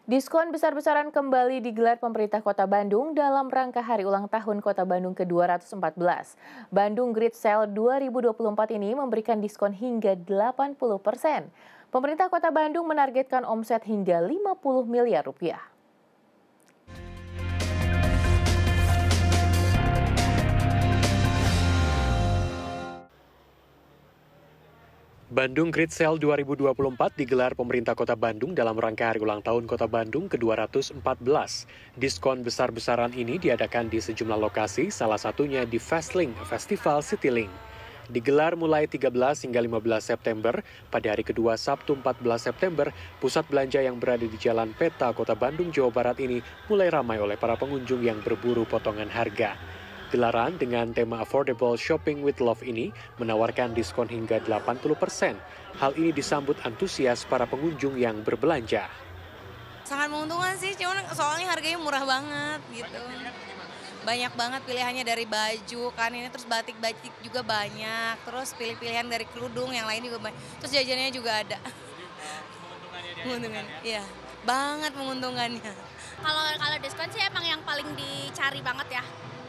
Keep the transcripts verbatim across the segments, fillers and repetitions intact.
Diskon besar-besaran kembali digelar pemerintah Kota Bandung dalam rangka Hari Ulang Tahun Kota Bandung ke dua ratus empat belas. Bandung Great Sale dua ribu dua puluh empat ini memberikan diskon hingga delapan puluh persen. Pemerintah Kota Bandung menargetkan omset hingga lima puluh miliar rupiah. Bandung Great Sale dua ribu dua puluh empat digelar pemerintah Kota Bandung dalam rangka Hari Ulang Tahun Kota Bandung ke dua ratus empat belas. Diskon besar-besaran ini diadakan di sejumlah lokasi, salah satunya di Fastlink Festival Citylink. Digelar mulai tiga belas hingga lima belas September, pada hari kedua Sabtu empat belas September, pusat belanja yang berada di Jalan Peta Kota Bandung, Jawa Barat ini mulai ramai oleh para pengunjung yang berburu potongan harga. Gelaran dengan tema Affordable Shopping with Love ini menawarkan diskon hingga delapan puluh persen. Hal ini disambut antusias para pengunjung yang berbelanja. Sangat menguntungkan sih, cuman soalnya harganya murah banget gitu. Banyak banget pilihannya dari baju kan ini, terus batik-batik juga banyak, terus pilih-pilihan dari kerudung yang lain juga banyak. Terus jajannya juga ada. Menguntungkan, iya, banget menguntungkannya. Kalau kalau diskon sih emang yang paling dicari banget ya.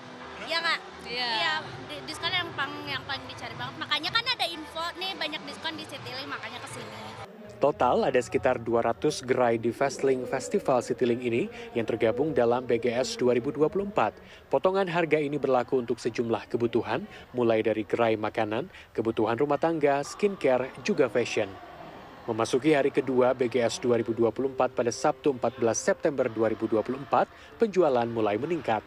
Iya Kak? Iya. Iya, diskon yang paling yang paling dicari banget. Makanya kan ada info nih banyak diskon di Citylink, makanya kesini. Total ada sekitar dua ratus gerai di Fastlink Festival Citylink ini yang tergabung dalam B G S dua ribu dua puluh empat. Potongan harga ini berlaku untuk sejumlah kebutuhan, mulai dari gerai makanan, kebutuhan rumah tangga, skincare, juga fashion. Memasuki hari kedua B G S dua ribu dua puluh empat pada Sabtu empat belas September dua ribu dua puluh empat, penjualan mulai meningkat.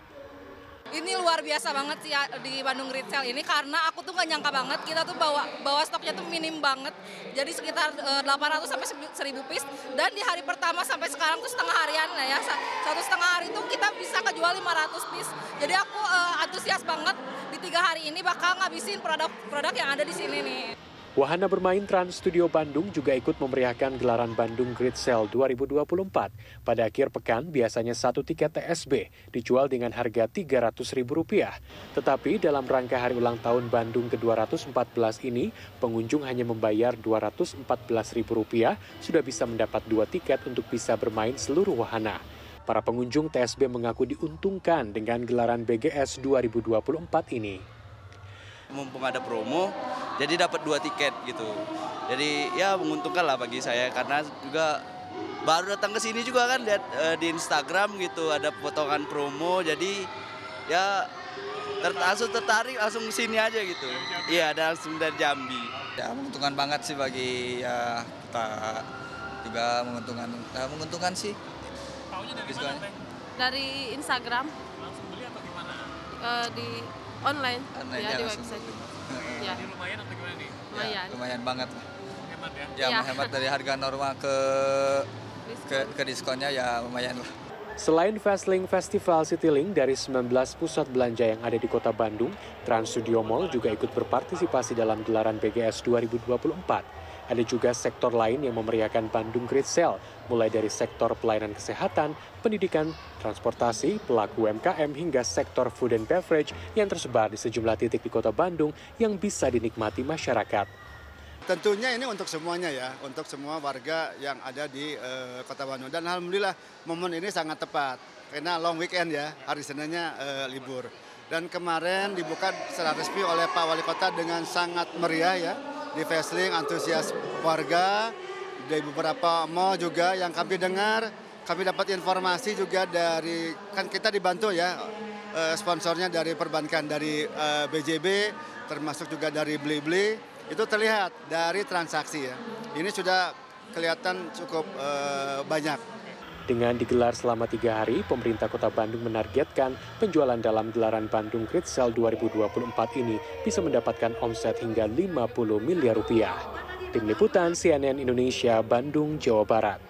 Ini luar biasa banget sih di Bandung Great Sale ini, karena aku tuh gak nyangka banget kita tuh bawa bawa stoknya tuh minim banget. Jadi sekitar delapan ratus sampai seribu piece, dan di hari pertama sampai sekarang tuh setengah harian ya. Satu setengah hari itu kita bisa kejual lima ratus piece. Jadi aku uh, antusias banget di tiga hari ini bakal ngabisin produk-produk yang ada di sini nih. Wahana bermain Trans Studio Bandung juga ikut memeriahkan gelaran Bandung Great Sale dua ribu dua puluh empat. Pada akhir pekan, biasanya satu tiket T S B dijual dengan harga tiga ratus ribu rupiah. Tetapi dalam rangka Hari Ulang Tahun Bandung ke dua ratus empat belas ini, pengunjung hanya membayar dua ratus empat belas ribu rupiah, sudah bisa mendapat dua tiket untuk bisa bermain seluruh wahana. Para pengunjung T S B mengaku diuntungkan dengan gelaran B G S dua ribu dua puluh empat ini. Mumpung ada promo, jadi dapat dua tiket gitu. Jadi ya menguntungkan lah bagi saya, karena juga baru datang ke sini juga kan, lihat uh, di Instagram gitu ada potongan promo, jadi ya ter langsung tertarik langsung ke sini aja gitu. Iya, ada langsung dari Jambi. Ya menguntungkan banget sih bagi ya kita, juga menguntungkan, ya, menguntungkan sih. Taunya dari mana? Dari Instagram. Langsung beli atau gimana? Uh, di online, online ya, ya, di langsung. website. Ya. Jadi lumayan atau gimana nih? Lumayan. Ya, lumayan banget. Hemat ya? Ya, Ya. menghemat dari harga normal ke Diskon. ke, ke diskonnya ya lumayan lah. Selain Fastlink Festival Citylink, dari sembilan belas pusat belanja yang ada di Kota Bandung, Trans Studio Mall juga ikut berpartisipasi dalam gelaran B G S dua ribu dua puluh empat. Ada juga sektor lain yang memeriahkan Bandung Great Sale, mulai dari sektor pelayanan kesehatan, pendidikan, transportasi, pelaku U M K M, hingga sektor food and beverage yang tersebar di sejumlah titik di Kota Bandung yang bisa dinikmati masyarakat. Tentunya ini untuk semuanya ya, untuk semua warga yang ada di uh, Kota Bandung. Dan alhamdulillah momen ini sangat tepat, karena long weekend ya, hari Seninnya uh, libur. Dan kemarin dibuka secara resmi oleh Pak Wali Kota dengan sangat meriah ya, di Fastlink, antusias warga, dari beberapa mall juga yang kami dengar, kami dapat informasi juga dari, kan kita dibantu ya, uh, sponsornya dari perbankan, dari uh, B J B, termasuk juga dari Blibli. Itu terlihat dari transaksi ya. Ini sudah kelihatan cukup uh, banyak. Dengan digelar selama tiga hari, pemerintah Kota Bandung menargetkan penjualan dalam gelaran Bandung Great Sale dua ribu dua puluh empat ini bisa mendapatkan omset hingga lima puluh miliar rupiah. Tim Liputan C N N Indonesia, Bandung, Jawa Barat.